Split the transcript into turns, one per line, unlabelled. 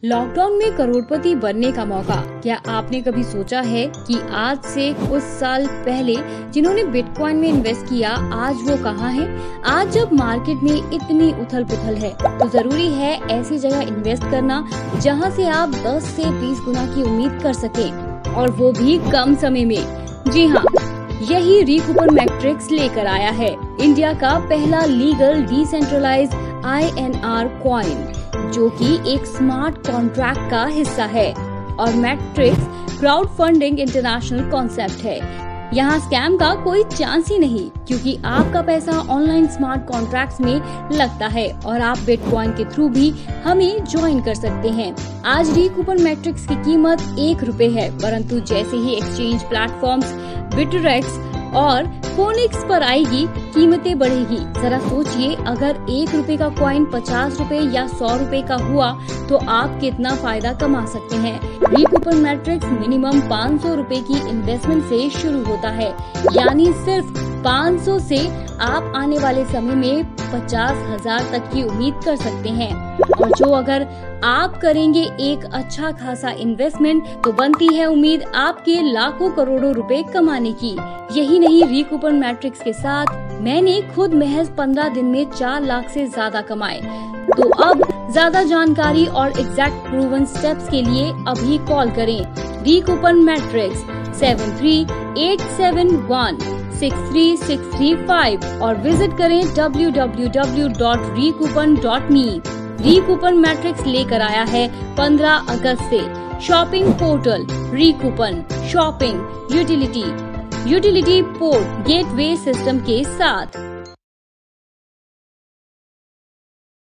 Lockdown में करोड़पति बनने का मौका। क्या आपने कभी सोचा है कि आज से कुछ साल पहले जिन्होंने बिटकॉइन में इन्वेस्ट किया आज वो कहाँ हैं? आज जब मार्केट में इतनी उथल पुथल है तो जरूरी है ऐसी जगह इन्वेस्ट करना जहां से आप 10 से 20 गुना की उम्मीद कर सकें, और वो भी कम समय में। जी हाँ, यही रीकूपन मैट्रिक्स लेकर आया है इंडिया का पहला लीगल डिसेंट्रलाइज्ड INR कॉइन, जो कि एक स्मार्ट कॉन्ट्रैक्ट का हिस्सा है। और matrix crowd funding international concept है। यहाँ स्कैम का कोई चांस ही नहीं, क्योंकि आपका पैसा ऑनलाइन स्मार्ट कॉन्ट्रैक्ट्स में लगता है और आप बिटकॉइन के थ्रू भी हमें ज्वाइन कर सकते हैं। आज रीकूपन मैट्रिक्स की कीमत ₹1 है, परंतु जैसे ही एक्सचेंज प्लेटफॉर्म्स बिटरेक्स और फोनिक्स पर आएगी, कीमतें बढ़ेगी। जरा सोचिए, अगर ₹1 का कॉइन ₹50 या ₹100 का हुआ तो आप कितना फायदा कमा सकते हैं। रीकूपन मैट्रिक्स मिनिमम ₹500 की इन्वेस्टमेंट से शुरू होता है, यानी सिर्फ 500 से आप आने वाले समय में 50,000 तक की उम्मीद कर सकते हैं। और जो अगर आप करेंगे एक अच्छा खासा इन्वेस्टमेंट, तो बनती है उम्मीद आपके लाखों करोड़ों रुपए कमाने की। यही नहीं, रीकूपन मैट्रिक्स के साथ मैंने खुद महज 15 दिन में 4 लाख से ज्यादा कमाए। तो अब ज्यादा जानकारी और एग्जैक्ट प्रूवन स्टेप्स के लिए अभी कॉल करें रीकूपन मैट्रिक्स 7387163635 और विजिट करें www.recoupon.me। रीकूपन मैट्रिक्स लेकर आया है 15 अगस्त से shopping portal recoupon shopping utility port gateway system के साथ।